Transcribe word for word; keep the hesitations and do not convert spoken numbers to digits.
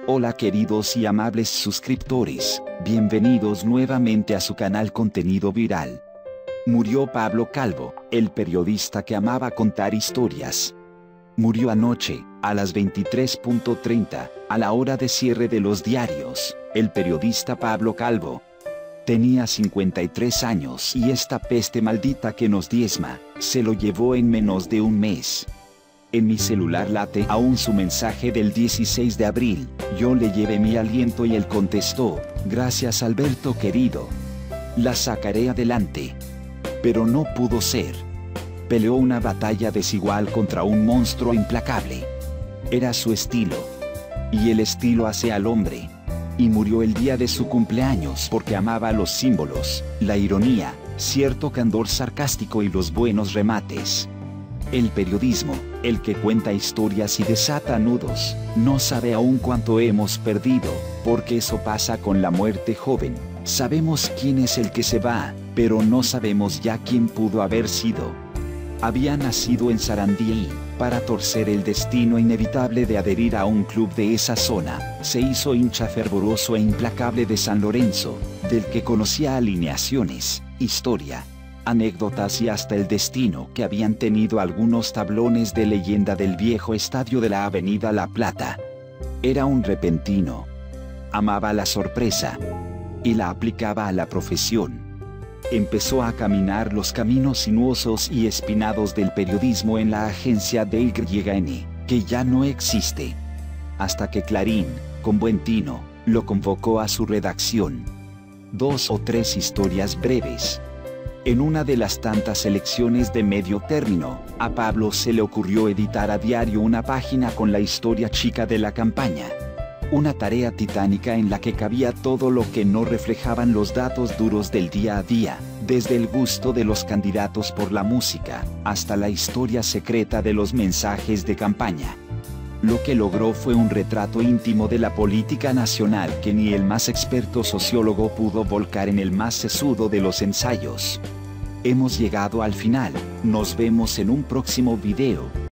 Hola queridos y amables suscriptores, bienvenidos nuevamente a su canal Contenido Viral. Murió Pablo Calvo, el periodista que amaba contar historias. Murió anoche, a las veintitrés treinta, a la hora de cierre de los diarios, el periodista Pablo Calvo. Tenía cincuenta y tres años y esta peste maldita que nos diezma, se lo llevó en menos de un mes. En mi celular late aún su mensaje del dieciséis de abril, yo le llevé mi aliento y él contestó, gracias Alberto querido. La sacaré adelante. Pero no pudo ser. Peleó una batalla desigual contra un monstruo implacable. Era su estilo. Y el estilo hace al hombre. Y murió el día de su cumpleaños porque amaba los símbolos, la ironía, cierto candor sarcástico y los buenos remates. El periodismo, el que cuenta historias y desata nudos, no sabe aún cuánto hemos perdido, porque eso pasa con la muerte joven. Sabemos quién es el que se va, pero no sabemos ya quién pudo haber sido. Había nacido en Sarandí, para torcer el destino inevitable de adherir a un club de esa zona, se hizo hincha fervoroso e implacable de San Lorenzo, del que conocía alineaciones, historia, anécdotas y hasta el destino que habían tenido algunos tablones de leyenda del viejo estadio de la Avenida La Plata. Era un repentino. Amaba la sorpresa. Y la aplicaba a la profesión. Empezó a caminar los caminos sinuosos y espinados del periodismo en la agencia de Y N, que ya no existe. Hasta que Clarín, con buen tino, lo convocó a su redacción. Dos o tres historias breves. En una de las tantas selecciones de medio término, a Pablo se le ocurrió editar a diario una página con la historia chica de la campaña. Una tarea titánica en la que cabía todo lo que no reflejaban los datos duros del día a día, desde el gusto de los candidatos por la música, hasta la historia secreta de los mensajes de campaña. Lo que logró fue un retrato íntimo de la política nacional que ni el más experto sociólogo pudo volcar en el más sesudo de los ensayos. Hemos llegado al final, nos vemos en un próximo video.